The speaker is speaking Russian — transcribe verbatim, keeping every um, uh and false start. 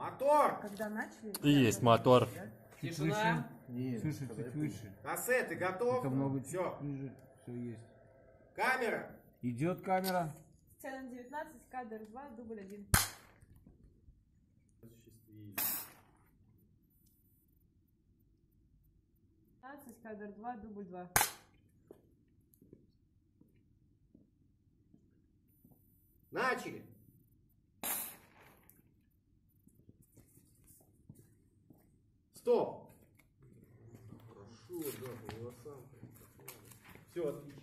Мотор! Когда начали... И есть мотор. Тишина. Нет, Слушай, чуть выше. Кассет, ты готов? Это много Все. ниже. Все есть. Камера. Идет камера. Сцена девятнадцать, кадр два, дубль один. пятнадцать, кадр два, дубль два. Начали. Стоп. Хорошо, да, голосам. Все, отлично.